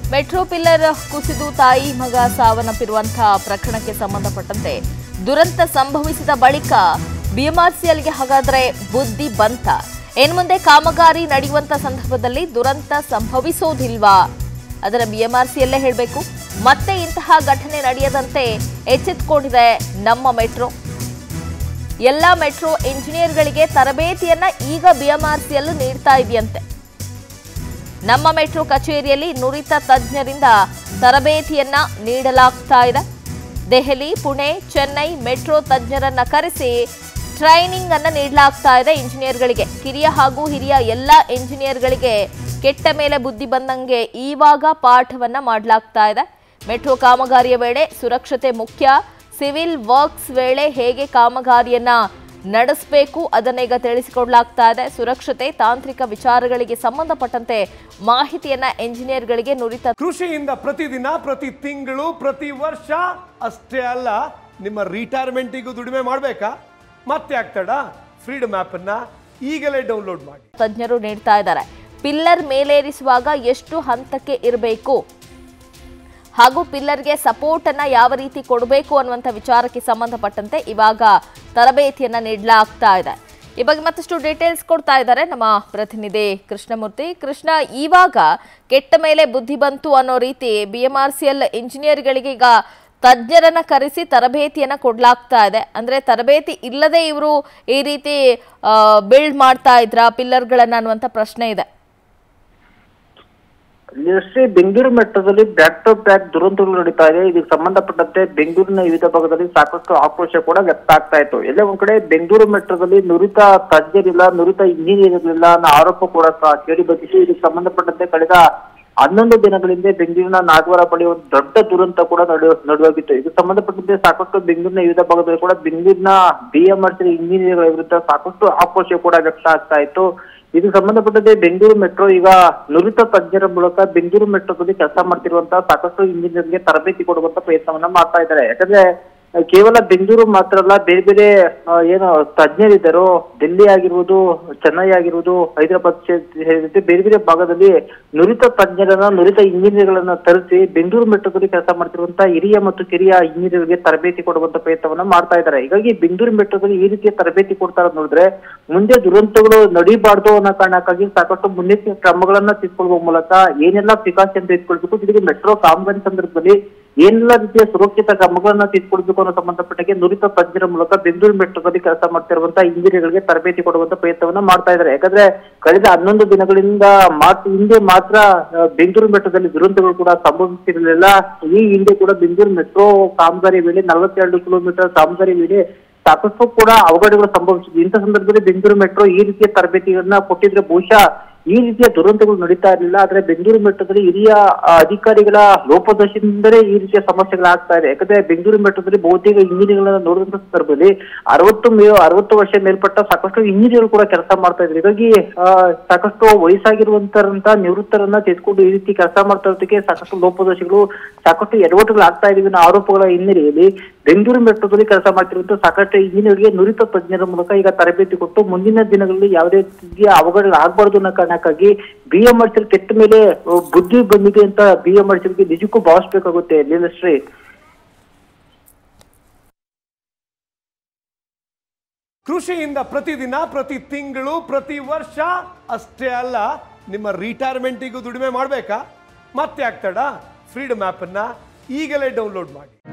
Metro pillar ಕುಸಿದು ತಾಯಿ ಮಗ ಸಾವನ್ನಪ್ಪಿರುವಂತಹ ಪ್ರಕರಣಕ್ಕೆ ಸಂಬಂಧಪಟ್ಟಂತೆ ದುರಂತ ಸಂಭವಿಸಿದ ಬಳಿಕ ಬಿಎಂಆರ್ಸಿಎಲ್ಗೆ ಹಾಗಾದ್ರೆ ಬುದ್ಧಿ ಬಂತ? ಇನ್ನು ಮುಂದೆ ಕಾಮಗಾರಿ ನಡೆಯುವಂತ ಸಂದರ್ಭದಲ್ಲಿ ದುರಂತ ಸಂಭವಿಸೋದಿಲ್ವಾ? ಅದರ ಬಿಎಂಆರ್ಸಿಎಲ್ಲೇ ಹೇಳಬೇಕು. ಮತ್ತೆ ಇಂತಹ ಘಟನೆ ನಡೆಯದಂತೆ ಎಚ್ಚೆತ್ತುಕೊಂಡಿದೆ ನಮ್ಮ ಮೆಟ್ರೋ. ಎಲ್ಲ ಮೆಟ್ರೋ ಇಂಜಿನಿಯರ್ಗಳಿಗೆ ತರಬೇತಿಯನ್ನ ಈಗ ಬಿಎಂಆರ್ಸಿಎಲ್ ನೀಡ್ತಾ ಇದೆಯಂತೆ. ನಮ್ಮ ಮೆಟ್ರೋ ಕಚೇರಿಯಲ್ಲಿ ನುರಿತ ತಜ್ಞರಿಂದ ತರಬೇತಿಯನ್ನ ನೀಡಲಾಗ್ತಾ ಇದೆ. ದೆಹಲಿ, ಪುಣೆ, ಚೆನ್ನೈ ಮೆಟ್ರೋ ತಜ್ಞರನ್ನ ಕರೆಸಿ ಟ್ರೈನಿಂಗ್ ಅನ್ನ ನೀಡಲಾಗ್ತಾ ಇದೆ ಇಂಜಿನಿಯರ್ಗಳಿಗೆ. ಕಿರಿಯ ಹಾಗೂ ಹಿರಿಯ ಎಲ್ಲ ಇಂಜಿನಿಯರ್ಗಳಿಗೆ ಕೆಟ್ಟ ಮೇಲೆ ಬುದ್ಧಿ ಬಂದಂಗೆ ಈವಾಗ ಪಾಠವನ್ನ ಮಾಡಲಾಗ್ತಾ ಇದೆ. ಮೆಟ್ರೋ ಕಾಮಗಾರಿಯ ವೇಳೆ ಸುರಕ್ಷತೆ ಮುಖ್ಯ. ಸಿವಿಲ್ ವರ್ಕ್ಸ್ ವೇಳೆ ಹೇಗೆ ಕಾಮಗಾರಿಯನ್ನ ನಡೆಸಬೇಕು ಅದನ್ನ ಈಗ ತಿಳಿಸಿಕೊಡಲಾಗ್ತಾ ಇದೆ. ಸುರಕ್ಷತೆ, ತಾಂತ್ರಿಕ ವಿಚಾರಗಳಿಗೆ ಸಂಬಂಧಪಟ್ಟಂತೆ ಮಾಹಿತಿಯನ್ನ ಇಂಜಿನಿಯರ್ಗಳಿಗೆ ನುರಿತ ಕೃಷಿಯಿಂದ ಪ್ರತಿದಿನ, ಪ್ರತಿ ತಿಂಗಳು, ಪ್ರತಿ ವರ್ಷ ಅಷ್ಟೇ ಅಲ್ಲ, ನಿಮ್ಮ ರಿಟೈರ್ಮೆಂಟಿಗೂ ದುಡಿಮೆ ಮಾಡಬೇಕಾ? ಮತ್ತೆ ಆಗ್ತಾಡ ಫ್ರೀಡಮ್ ಆಪ್ ಅನ್ನ ಈಗಲೇ ಡೌನ್ಲೋಡ್ ಮಾಡಿ. ತಜ್ಞರು ನೀಡ್ತಾ ಇದ್ದಾರೆ. ಪಿಲ್ಲರ್ ಮೇಲೇರಿಸುವಾಗ ಎಷ್ಟು ಹಂತಕ್ಕೆ ಇರಬೇಕು ಹಾಗೂ ಪಿಲ್ಲರ್ಗೆ ಸಪೋರ್ಟ್ ಅನ್ನ ಯಾವ ರೀತಿ ಕೊಡಬೇಕು ಅನ್ನುವಂಥ ವಿಚಾರಕ್ಕೆ ಸಂಬಂಧಪಟ್ಟಂತೆ ಇವಾಗ ತರಬೇತಿಯನ್ನ ನೀಡಲಾಗ್ತಾ ಇದೆ. ಈ ಬಗ್ಗೆ ಮತ್ತಷ್ಟು ಡೀಟೇಲ್ಸ್ ಕೊಡ್ತಾ ಇದ್ದಾರೆ ನಮ್ಮ ಪ್ರತಿನಿಧಿ ಕೃಷ್ಣಮೂರ್ತಿ. ಕೃಷ್ಣ, ಇವಾಗ ಕೆಟ್ಟ ಮೇಲೆ ಬುದ್ಧಿ ಬಂತು ಅನ್ನೋ ರೀತಿ ಬಿಎಂಆರ್ಸಿಎಲ್ ಇಂಜಿನಿಯರ್ಗಳಿಗೆ ಈಗ ತಜ್ಞರನ್ನ ಕರೆಸಿ ತರಬೇತಿಯನ್ನ ಕೊಡ್ಲಾಗ್ತಾ ಇದೆ. ಅಂದ್ರೆ ತರಬೇತಿ ಇಲ್ಲದೆ ಇವರು ಈ ರೀತಿ ಬಿಲ್ಡ್ ಮಾಡ್ತಾ ಇದ್ರ ಪಿಲ್ಲರ್ಗಳನ್ನ ಅನ್ನುವಂಥ ಪ್ರಶ್ನೆ ಇದೆ. ಬೆಂಗಳೂರು ಮೆಟ್ರೋದಲ್ಲಿ ಬ್ಯಾಕ್ ಟು ಬ್ಯಾಕ್ ದುರಂತಗಳು ನಡೀತಾ ಇದೆ. ಇದಕ್ಕೆ ಸಂಬಂಧಪಟ್ಟಂತೆ ಬೆಂಗಳೂರಿನ ವಿವಿಧ ಭಾಗದಲ್ಲಿ ಸಾಕಷ್ಟು ಆಕ್ರೋಶ ಕೂಡ ವ್ಯಕ್ತ ಆಗ್ತಾ ಇತ್ತು. ಎಲ್ಲೇ ಒಂದ್ ಕಡೆ ಬೆಂಗಳೂರು ಮೆಟ್ರೋದಲ್ಲಿ ನುರಿತ ತಜ್ಞರಿಲ್ಲ, ನುರಿತ ಇಂಜಿನಿಯರ್ಗಳಿಲ್ಲ ಅನ್ನೋ ಆರೋಪ ಕೂಡ ಕೇಳಿ ಬಂದಿತ್ತು. ಇದಕ್ಕೆ ಸಂಬಂಧಪಟ್ಟಂತೆ ಕಳೆದ 11 ದಿನಗಳಿಂದ ಬೆಂಗಳೂರಿನ ನಾಗವಾರ ಬಳಿ ಒಂದು ದೊಡ್ಡ ದುರಂತ ಕೂಡ ನಡೆದೋಗಿತ್ತು. ಇದಕ್ಕೆ ಸಂಬಂಧಪಟ್ಟಂತೆ ಸಾಕಷ್ಟು ಬೆಂಗಳೂರಿನ ವಿವಿಧ ಭಾಗದಲ್ಲಿ ಕೂಡ ಬೆಂಗಳೂರಿನ ಬಿಎಂಆರ್ಸಿಎಲ್ ಇಂಜಿನಿಯರ್ಗಳ ವಿರುದ್ಧ ಸಾಕಷ್ಟು ಆಕ್ರೋಶ ಕೂಡ ವ್ಯಕ್ತ ಆಗ್ತಾ ಇತ್ತು. ಇದಕ್ಕೆ ಸಂಬಂಧಪಟ್ಟಂತೆ ಬೆಂಗಳೂರು ಮೆಟ್ರೋ ಈಗ ನುರಿತ ತಜ್ಞರ ಮೂಲಕ ಬೆಂಗಳೂರು ಮೆಟ್ರೋದಲ್ಲಿ ಕೆಲಸ ಮಾಡ್ತಿರುವಂತಹ ಸಾಕಷ್ಟು ಇಂಜಿನಿಯರ್ಗೆ ತರಬೇತಿ ಕೊಡುವಂತ ಪ್ರಯತ್ನವನ್ನ ಮಾಡ್ತಾ ಇದ್ದಾರೆ. ಯಾಕಂದ್ರೆ ಕೇವಲ ಬೆಂಗಳೂರು ಮಾತ್ರ ಅಲ್ಲ, ಬೇರೆ ಬೇರೆ ಏನು ತಜ್ಞರಿದ್ದಾರೋ ಡೆಲ್ಲಿ ಆಗಿರ್ಬೋದು, ಚೆನ್ನೈ ಆಗಿರ್ಬೋದು, ಹೈದರಾಬಾದ್ ಸೇರಿದಂತೆ ಬೇರೆ ಬೇರೆ ಭಾಗದಲ್ಲಿ ನುರಿತ ತಜ್ಞರನ್ನ, ನುರಿತ ಇಂಜಿನಿಯರ್ಗಳನ್ನ ತರಿಸಿ ಬೆಂಗಳೂರು ಮೆಟ್ರೋದಲ್ಲಿ ಕೆಲಸ ಮಾಡ್ತಿರುವಂತಹ ಹಿರಿಯ ಮತ್ತು ಕಿರಿಯ ಇಂಜಿನಿಯರ್ಗೆ ತರಬೇತಿ ಕೊಡುವಂತ ಪ್ರಯತ್ನವನ್ನ ಮಾಡ್ತಾ ಇದ್ದಾರೆ. ಹೀಗಾಗಿ ಬೆಂಗಳೂರು ಮೆಟ್ರೋದಲ್ಲಿ ಈ ರೀತಿಯ ತರಬೇತಿ ಕೊಡ್ತಾರ ನೋಡಿದ್ರೆ ಮುಂದೆ ದುರಂತಗಳು ನಡೀಬಾರ್ದು ಅನ್ನೋ ಕಾರಣಕ್ಕಾಗಿ ಸಾಕಷ್ಟು ಮುನ್ನೆಚ್ಚರಿಕೆ ಕ್ರಮಗಳನ್ನ ತೆಗೆದುಕೊಳ್ಳುವ ಮೂಲಕ ಏನೆಲ್ಲ ಪ್ರಿಕಾಷನ್ ತೆಗೆದುಕೊಳ್ಬೇಕು, ಜೊತೆಗೆ ಮೆಟ್ರೋ ಕಾಮಗಾರಿ ಸಂದರ್ಭದಲ್ಲಿ ಏನೆಲ್ಲ ರೀತಿಯ ಸುರಕ್ಷಿತ ಕ್ರಮಗಳನ್ನ ತೆಗೆದುಕೊಳ್ಬೇಕು ಅನ್ನೋ ಸಂಬಂಧಪಟ್ಟಾಗೆ ನುರಿತ ತಜ್ಞರ ಮೂಲಕ ಬೆಂಗಳೂರು ಮೆಟ್ರೋದಲ್ಲಿ ಕೆಲಸ ಮಾಡ್ತಿರುವಂತಹ ಇಂಜಿನಿಯರ್ಗಳಿಗೆ ತರಬೇತಿ ಕೊಡುವಂತ ಪ್ರಯತ್ನವನ್ನ ಮಾಡ್ತಾ ಇದ್ದಾರೆ. ಯಾಕಂದ್ರೆ ಕಳೆದ 11 ದಿನಗಳಿಂದ ಹಿಂದೆ ಮಾತ್ರ ಬೆಂಗಳೂರು ಮೆಟ್ರೋದಲ್ಲಿ ದುರಂತಗಳು ಕೂಡ ಸಂಭವಿಸಿರಲಿಲ್ಲ. ಈ ಹಿಂದೆ ಕೂಡ ಬೆಂಗಳೂರು ಮೆಟ್ರೋ ಕಾಮಗಾರಿ ವೇಳೆ 42 ಕಿಲೋಮೀಟರ್ ಕಾಮಗಾರಿ ವೇಳೆ ಸಾಕಷ್ಟು ಕೂಡ ಅವಘಡಗಳು ಸಂಭವಿಸಿದೆ. ಇಂಥ ಸಂದರ್ಭದಲ್ಲಿ ಬೆಂಗಳೂರು ಮೆಟ್ರೋ ಈ ರೀತಿಯ ತರಬೇತಿಗಳನ್ನ ಕೊಟ್ಟಿದ್ರೆ ಬಹುಶಃ ಈ ರೀತಿಯ ದುರಂತಗಳು ನಡೀತಾ ಇರಲಿಲ್ಲ. ಆದ್ರೆ ಬೆಂಗಳೂರು ಮೆಟ್ರೋದಲ್ಲಿ ಹಿರಿಯ ಅಧಿಕಾರಿಗಳ ಲೋಪದೋಷದಿಂದಲೇ ಈ ರೀತಿಯ ಸಮಸ್ಯೆಗಳಾಗ್ತಾ ಇದೆ. ಯಾಕಂದ್ರೆ ಬೆಂಗಳೂರು ಮೆಟ್ರೋದಲ್ಲಿ ಬಹುತೇಕ ಇಂಜಿನಿಯರ್ಗಳನ್ನ ನೋಡಿದಂತ ಸಂದರ್ಭದಲ್ಲಿ 60 ವರ್ಷ ಮೇಲ್ಪಟ್ಟ ಸಾಕಷ್ಟು ಇಂಜಿನಿಯರ್ ಕೂಡ ಕೆಲಸ ಮಾಡ್ತಾ ಇದ್ರು. ಹೀಗಾಗಿ ಸಾಕಷ್ಟು ವಯಸ್ಸಾಗಿರುವಂತ ನಿವೃತ್ತರನ್ನ ತೆಗೆದುಕೊಂಡು ಈ ರೀತಿ ಕೆಲಸ ಮಾಡ್ತಾ ಇರೋದಕ್ಕೆ ಸಾಕಷ್ಟು ಲೋಪದೋಷಗಳು, ಸಾಕಷ್ಟು ಎಡವಟ್ಟುಗಳು ಆಗ್ತಾ ಇದೀವಿ ಅನ್ನೋ ಆರೋಪಗಳ ಹಿನ್ನೆಲೆಯಲ್ಲಿ ಬೆಂಗಳೂರು ಮೆಟ್ರೋದಲ್ಲಿ ಕೆಲಸ ಮಾಡ್ತಿರುವಂತ ಸಾಕಷ್ಟು ಇಂಜಿನಿಯರ್ಗೆ ನುರಿತ ತಜ್ಞರ ಮೂಲಕ ಈಗ ತರಬೇತಿ ಕೊಟ್ಟು ಮುಂದಿನ ದಿನಗಳಲ್ಲಿ ಯಾವುದೇ ರೀತಿಯ ಅವಘಡ ಆಗಬಾರ್ದು ಅನ್ನೋ ಕಾರಣಕ್ಕಾಗಿ ಬಿಎಂಆರ್ಸಿಎಲ್ ಕೆಟ್ಟ ಮೇಲೆ ಬುದ್ಧಿ ಬಂದಿದೆ ಅಂತ ಬಿಎಂಆರ್ಸಿಎಲ್ಗೆ ನಿಜಕ್ಕೂ ಭಾವಿಸಬೇಕಾಗುತ್ತೆ. ಲೀಲಶ್ರೀ, ಕೃಷಿಯಿಂದ ಪ್ರತಿದಿನ, ಪ್ರತಿ ತಿಂಗಳು, ಪ್ರತಿ ವರ್ಷ ಅಷ್ಟೇ ಅಲ್ಲ, ನಿಮ್ಮ ರಿಟೈರ್ಮೆಂಟಿಗೂ ದುಡಿಮೆ ಮಾಡಬೇಕಾ? ಮತ್ತೆ ಆಗ್ತಾಡ ಫ್ರೀಡಮ್ ಆಪ್ ಅನ್ನ ಈಗಲೇ ಡೌನ್ಲೋಡ್ ಮಾಡಿ.